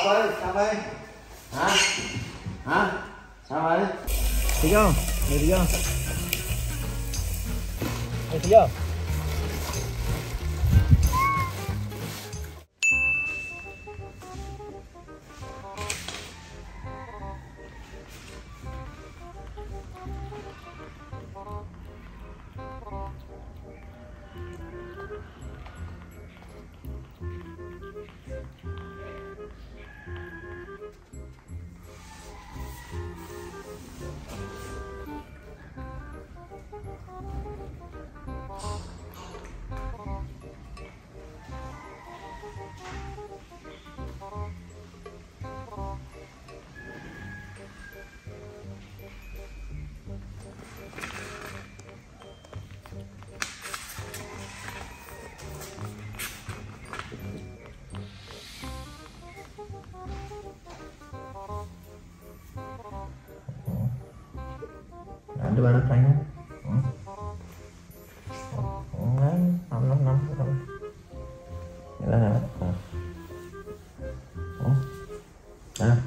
ơi, sao vậy? Hả? Hả? Sao vậy? Thấy chưa? Mày thấy chưa? Mày thấy chưa? Ada banyak tanya. Năm. Ini lah. Nah.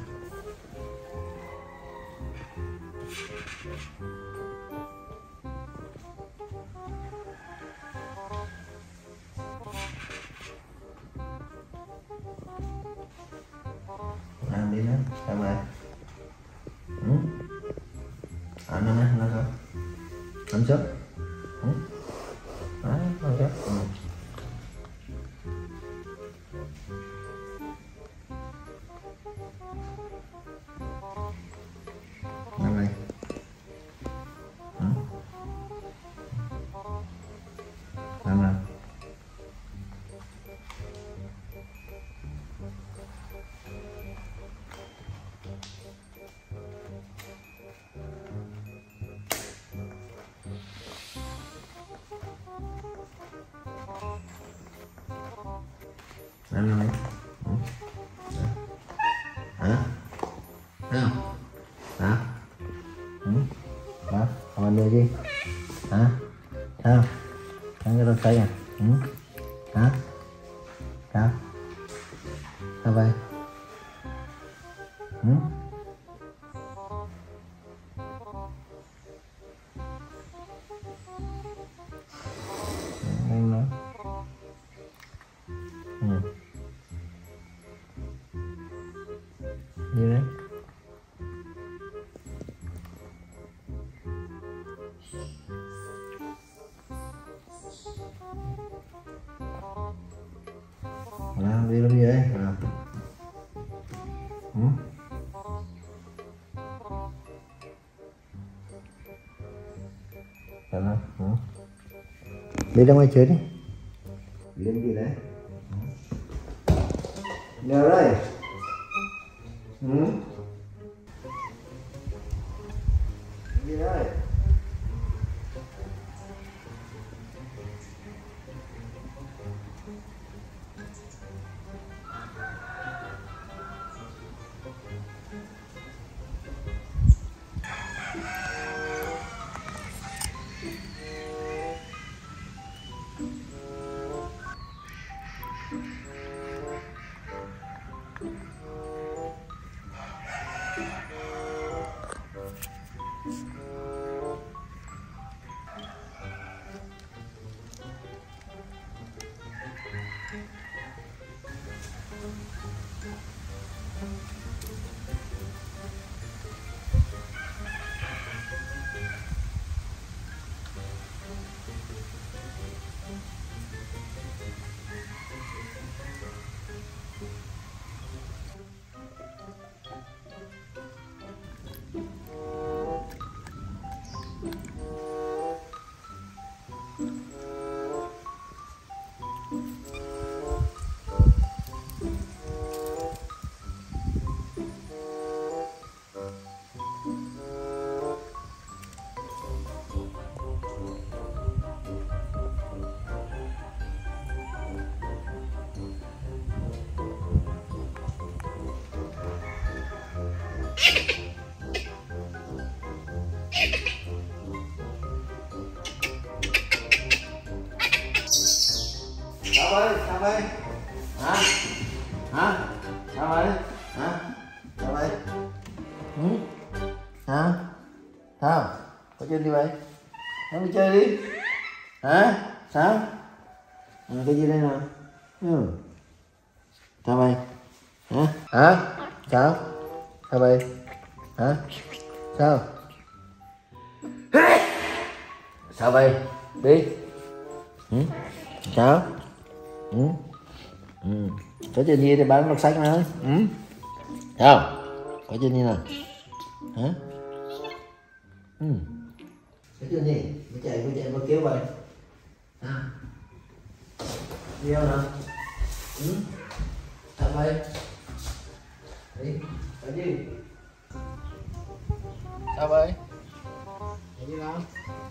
Ăn đi nữa, sao vậy? Ăn nữa, ăn sao? Ăn trước. Đấy, ăn trước. Ăn này. Ăn nào. Ăn này. Hả? Thấy không? Hả? Đó, không ăn được gì? Hả? Thấy không? Thấy cái rau xay à? Hả? Sao? Sao vậy? Ăn nữa. Đi đấy. Đi làm gì đấy? Đi ra ngoài chơi đi. Đi làm gì đấy? Nào đây. Gì đây? Sao vậy? Hả? Hả? Sao vậy? Em đi chơi đi. Hả? Sao? Cái gì đây nào? Sao vậy? Hả? Hả? Sao? Sao vậy? Hả? Sao? Sao vậy? Đi. Sao? Có chuyện gì thì bạn đọc sách mà. Sao? Có chuyện gì nào? Hả? Có chuyện gì? Mới chạy mà kêu vậy? À. Đi đâu nào? Sao vậy? Đi. Cái gì? Sao vậy? Cái gì nào?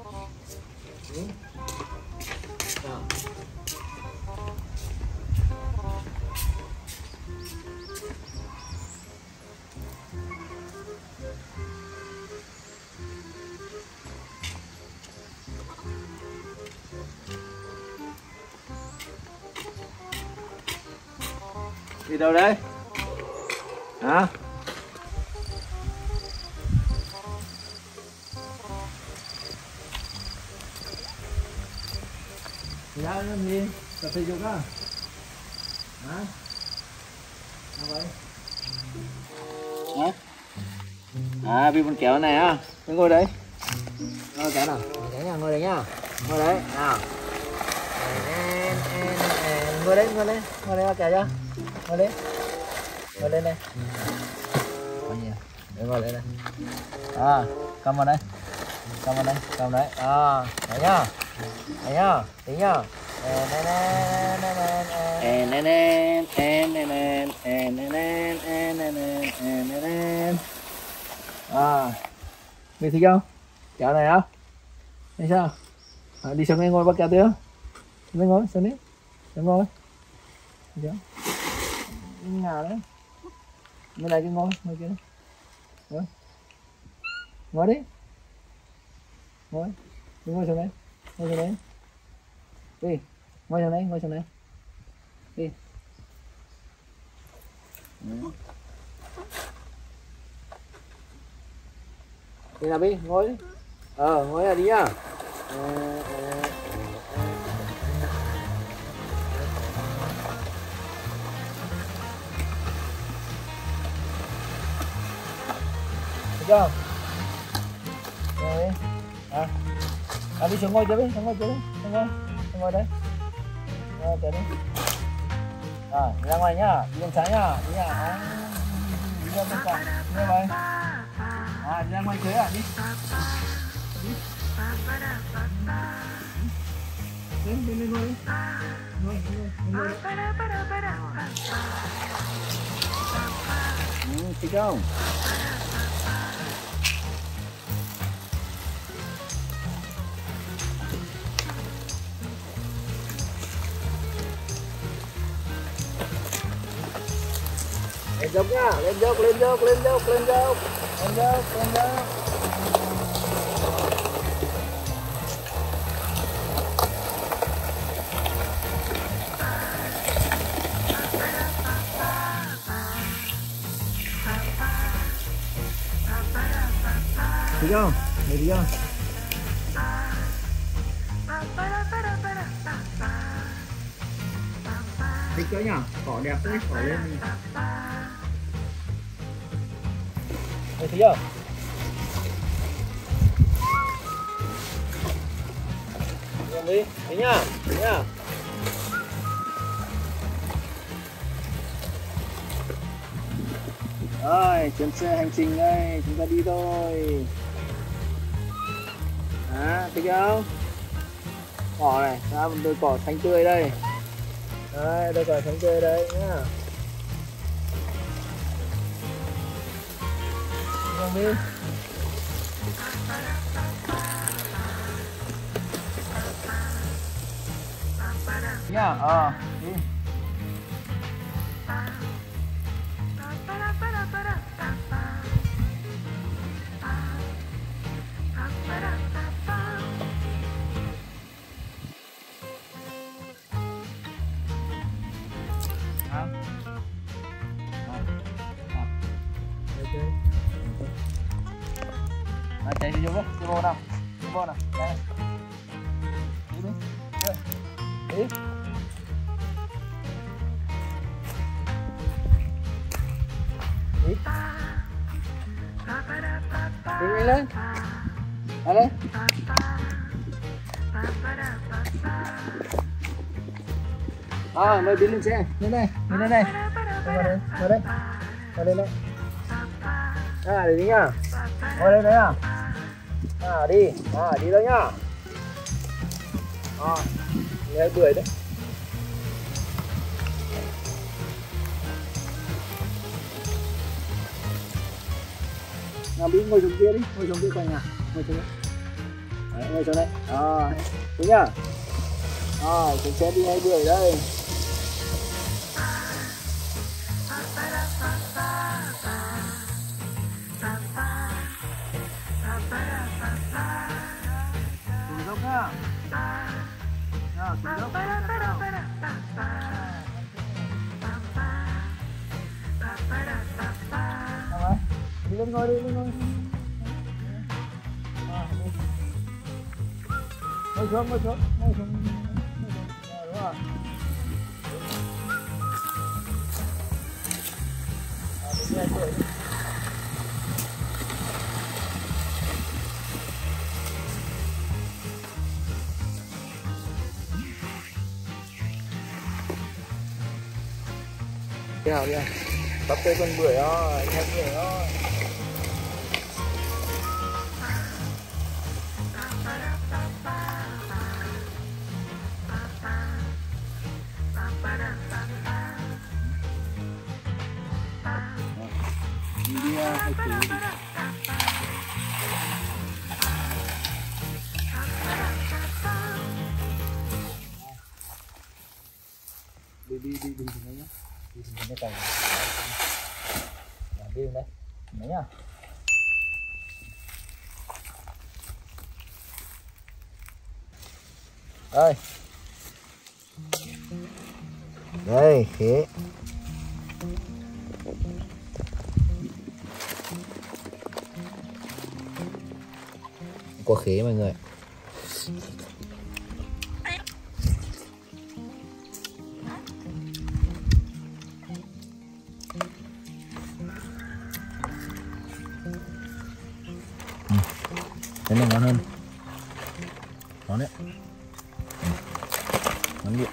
Sao? Đi đâu đấy? Hả? Ra làm gì? Tập thể dục á? Hả? Sao vậy? Hả? À, Bibi con kéo này á. Cứ ngồi đấy. Ngồi kéo nào. Ngồi đấy nhá. Ngồi đấy. Nào. Ngồi đấy kéo cho. Ngồi lên. Ngồi lên đây. Có gì à? Để ngồi lên đây. À, cầm vào đây. Cầm đấy. À, đấy nhá. Đấy nhá, tí nhá. À, mình thích không? Kéo này không? Thấy sao? À, đi xuống đây ngồi bắt kéo tiếp. Xuống đây ngồi, xuống đi. Xuống ngồi. Được. Ngào đấy. Bên này cứ ngồi kia. Ngồi. Ngồi đi. Ngồi. Đi ngồi xuống đây. Ngồi xuống đây. Đi. Ngồi xuống đây. Đi. Đi nào Bi, ngồi đi. Ngồi là đi nhá. Chưa? Rồi. Đi xuống ngồi chơi đi, xuống ngồi đấy. Rồi, chơi đi. Rồi, ra ngoài nhá, đi ăn sáng nhá, đi nhá. Đi ra bên cạnh, đi vậy. Đi ra ngoài chơi à, đi. Đi. Bên đây ngồi đi. Ngồi. Thích không? Lên dốc nhá, lên dốc. Thích không? Thích chưa? Thích chưa nhỉ? Cỏ đẹp đấy, cỏ lên đi. Thấy chưa? Đi, đi nhá. Rồi, chuyến xe hành trình đây, chúng ta đi thôi. Thích không? Cỏ này, ra một đôi cỏ xanh tươi đây. Đấy, đôi cỏ xanh tươi đây nhá. Đi. Nhá, đi. Chạy đi vô nào, đây. đi. Đi. Đi lên. Ở đây. Mời Bin lên xe. Lên đây. Lên đây. Vào đây. Vào đây. Để đi nhá. Ngồi đây đấy à. Đi. Đi đâu nhá. Nghe bưởi đấy. Bin ngồi xuống kia đi. Ngồi xuống kia coi nhà. Ngồi xuống đây. Đấy, ngồi xuống đây. Đúng nhá. Xuống xe đi ngay bưởi đây. Xuống dốc nhá. Xuống dốc. Đi lên ngồi đi, lên ngồi. Ngồi xuống. Đúng rồi. Đi ngay bưởi đi. Thế nào đi à? Sắp tới con bưởi rồi, anh em bưởi rồi. Đi hai tí đi. Đi bình thường nhá. Đi bình thường cái đi đây. Đấy nhá. Đây. Đây, khế. Có khế mọi người. Cái này ngon hơn. Ngon đấy. Ngon điện.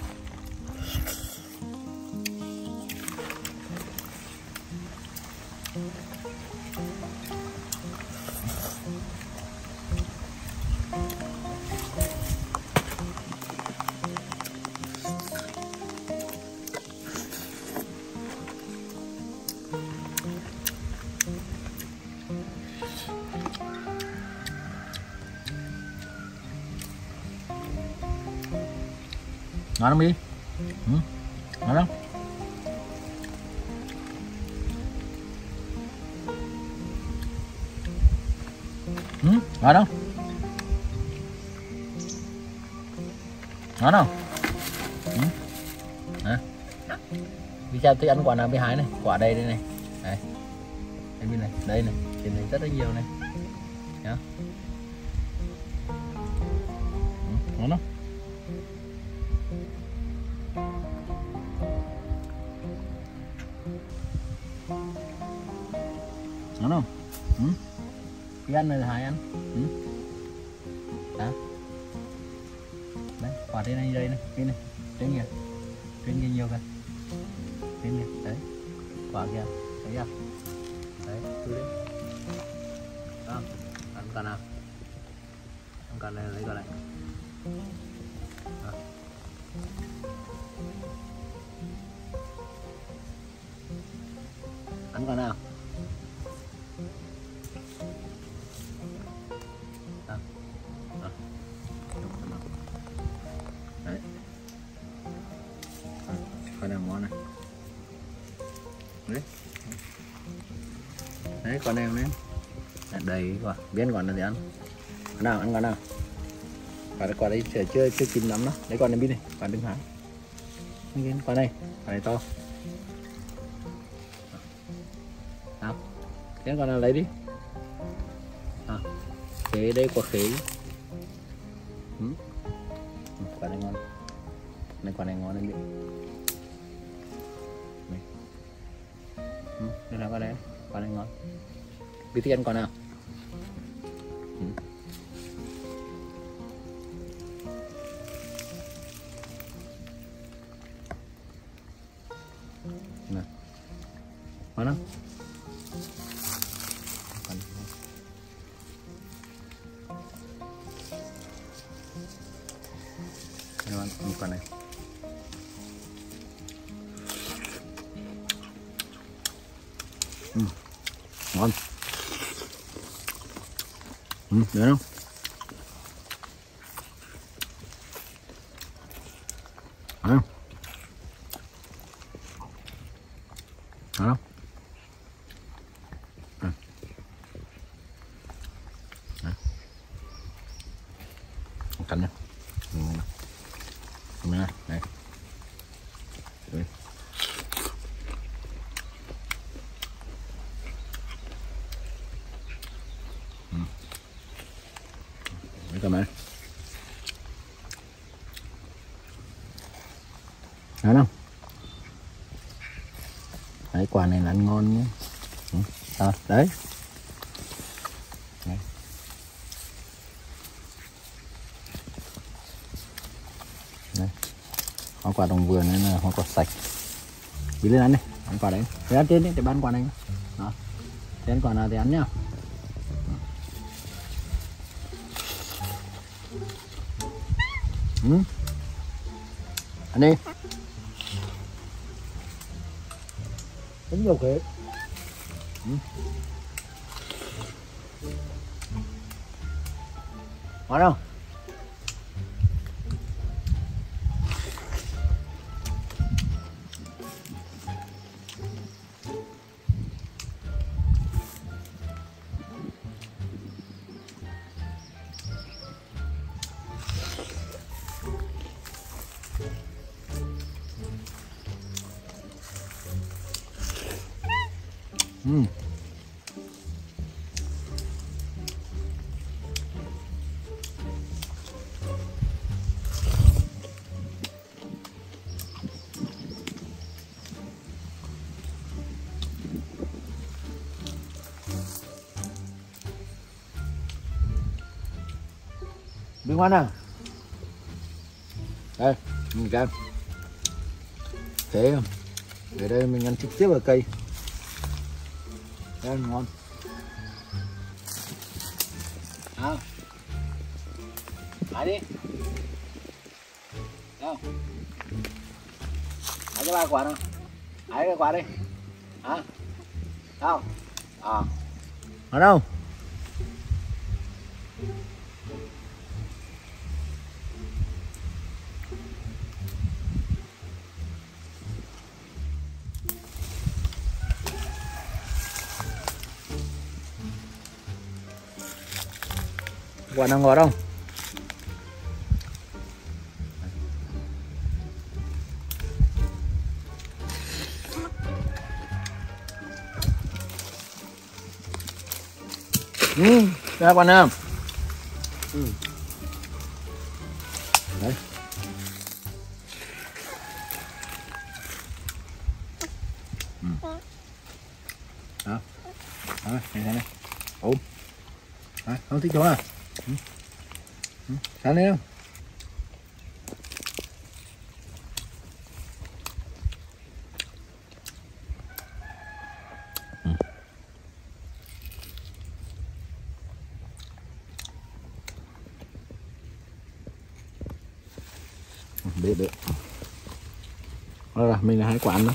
Ngon không đi? Ngon không? Ngon không? Ngon không? Vì sao tôi ăn quả nào bị hái này? Quả đây đây này. Đây. Đây bên này, đây này, trên này rất là nhiều này. Nhá. Ngon không? Ngon không? Cái ăn này là Hải ăn. Đó. Đấy, quả trên này đây này, trên này, trên kìa. Trên kia nhiều kìa. Trên kìa, đấy. Quả kìa, thấy chưa? Đấy, chú đi. Đó, ăn cả nào. Ăn cả này lấy cả này. Đó. Ăn cả nào. Đấy. Con nào ngon này. Đấy. Đấy, con này lên. Đầy quả, biết còn là gì ăn. Con nào, ăn con nào. Quả đấy chưa chín lắm đó. Đấy con này biết này, quả đừng hái. Quả này to. Nào. Thế con nào lấy đi. Khế đây, quả khế. Quả này ngon. Này quả này ngon đấy. Đây là quả này ngon. Biết thích ăn quả nào? Nè, ngon không? Đây ăn quả này. Ngon. Được không? Phải không? Phải không? Cắn nhá. Này, này. Đấy. Đấy cầm này. Thấy không? Đấy, quả này là ăn ngon nhé. Đấy. Đấy. Đây. Hoa quả đồng vườn này là hoa quả sạch. Đi lên ăn đi, ăn quả đấy. Để ăn trên đi, để bán quả này. Đó. Để ăn quả nào thì ăn nhá. Ăn đi. Cũng nhiều cái. Ngon không? Miếng ngon nào. Đây, mình cam. Thế không? Để đây mình ăn trực tiếp ở cây. Đây ngon. Hái đi. Đâu? Hái cái ba quả nào. Hái cái quả đi. Hả? Đâu? Ở đâu? Quả nào ngọt không? Ra quả nào? Đấy. Đó. Đó, này. Ôm. Đấy, không thích chỗ nào? Sáng lên không? Được. Rồi, mình là hái quả ăn đó.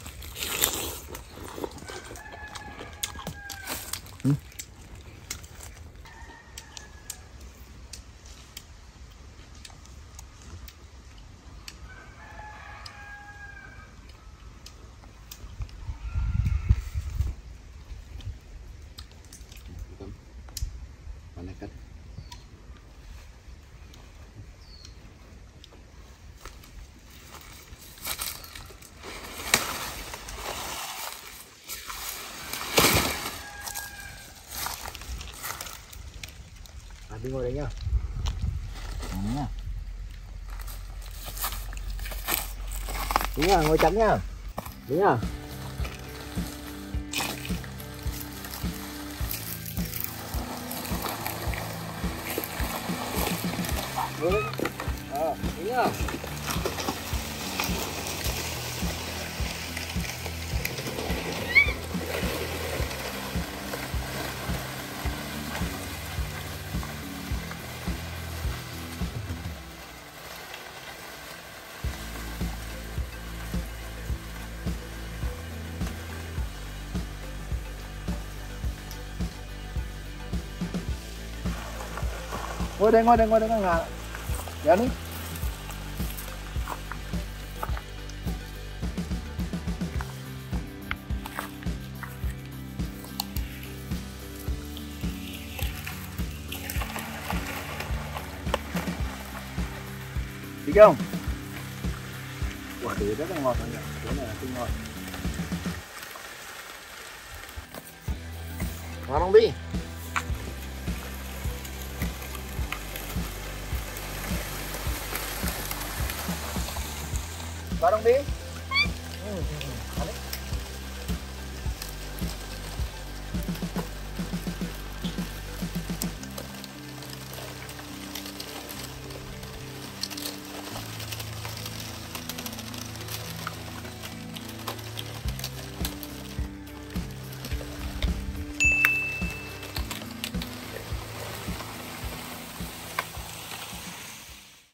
Cắt. Đi ngồi đấy nhá. Nha. Đi nha, ngồi chậm nha. Đi nha. Đi nha. Ngồi đây, ngồi đây, ngồi đây, ngồi. Dạ đi. Đi không? Quả tươi rất là ngọt rồi nhỉ. Cái này là tinh ngọt. Ngon không Bi? Ngon không Bi?